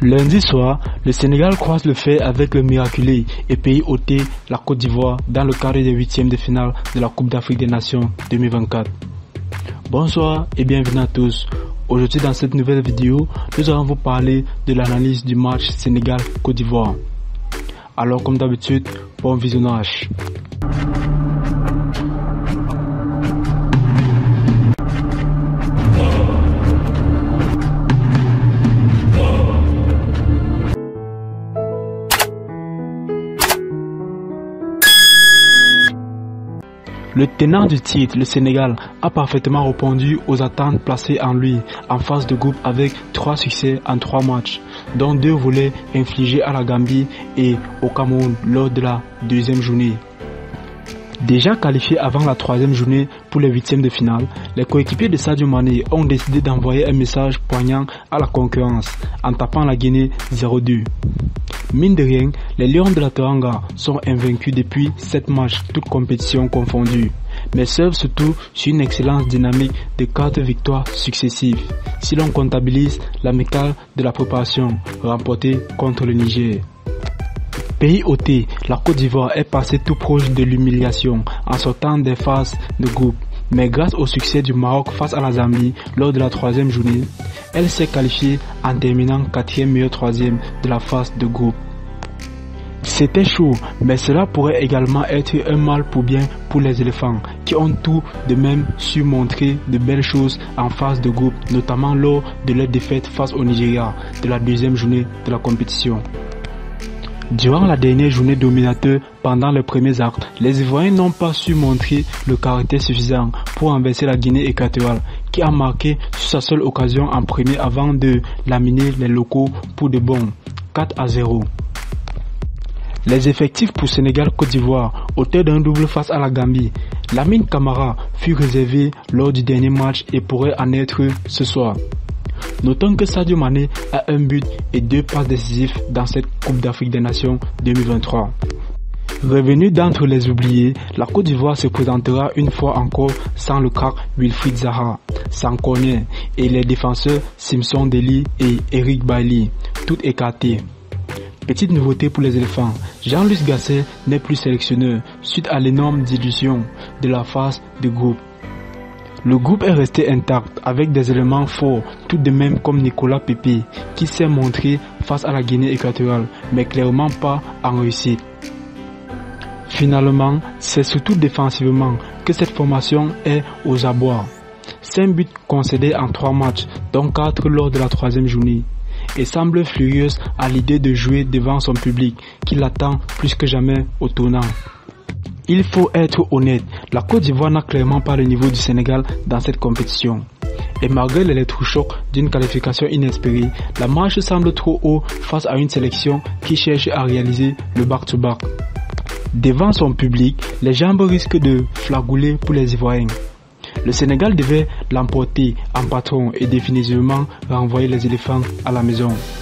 Lundi soir, le Sénégal croise le fer avec le miraculé et pays hôté, la Côte d'Ivoire, dans le cadre des huitièmes de finale de la Coupe d'Afrique des Nations 2024. Bonsoir et bienvenue à tous. Aujourd'hui dans cette nouvelle vidéo, nous allons vous parler de l'analyse du match Sénégal-Côte d'Ivoire. Alors comme d'habitude, bon visionnage. Le tenant du titre, le Sénégal, a parfaitement répondu aux attentes placées en lui en phase de groupe avec 3 succès en 3 matchs, dont 2 volets infligés à la Gambie et au Cameroun lors de la deuxième journée. Déjà qualifiés avant la troisième journée pour les huitièmes de finale, les coéquipiers de Sadio Mané ont décidé d'envoyer un message poignant à la concurrence en tapant la Guinée 0-2. Mine de rien, les Lions de la Teranga sont invaincus depuis 7 matchs, toutes compétitions confondues, mais servent surtout sur une excellente dynamique de 4 victoires successives, si l'on comptabilise l'amicale de la préparation remportée contre le Niger. Pays hôté, la Côte d'Ivoire est passée tout proche de l'humiliation en sortant des phases de groupe, mais grâce au succès du Maroc face à la Zambie lors de la troisième journée, elle s'est qualifiée en terminant 4e meilleur 3e de la phase de groupe. C'était chaud, mais cela pourrait également être un mal pour bien pour les éléphants qui ont tout de même su montrer de belles choses en phase de groupe, notamment lors de leur défaite face au Nigeria de la deuxième journée de la compétition. Durant la dernière journée dominateur, pendant les premiers actes, les Ivoiriens n'ont pas su montrer le caractère suffisant pour renverser la Guinée équatoriale, qui a marqué sur sa seule occasion en premier avant de laminer les locaux pour de bon 4-0. Les effectifs pour Sénégal-Côte d'Ivoire, auteur d'un double face à la Gambie, Lamine Camara fut réservé lors du dernier match et pourrait en être ce soir. Notons que Sadio Mané a un but et 2 passes décisives dans cette Coupe d'Afrique des Nations 2023. Revenu d'entre les oubliés, la Côte d'Ivoire se présentera une fois encore sans le crack Wilfried Zaha, sans Cornet et les défenseurs Simpson Deli et Eric Bailly, tout écartés. Petite nouveauté pour les éléphants, Jean-Louis Gasset n'est plus sélectionneur suite à l'énorme dilution de la phase de groupe. Le groupe est resté intact avec des éléments forts tout de même comme Nicolas Pepe qui s'est montré face à la Guinée équatoriale mais clairement pas en réussite. Finalement, c'est surtout défensivement que cette formation est aux abois. 5 buts concédés en 3 matchs dont 4 lors de la troisième journée et semble furieuse à l'idée de jouer devant son public qui l'attend plus que jamais au tournant. Il faut être honnête, la Côte d'Ivoire n'a clairement pas le niveau du Sénégal dans cette compétition. Et malgré l'électrochoc d'une qualification inespérée, la marche semble trop haut face à une sélection qui cherche à réaliser le back-to-back. Devant son public, les jambes risquent de flagouler pour les Ivoiriens. Le Sénégal devait l'emporter en patron et définitivement renvoyer les éléphants à la maison.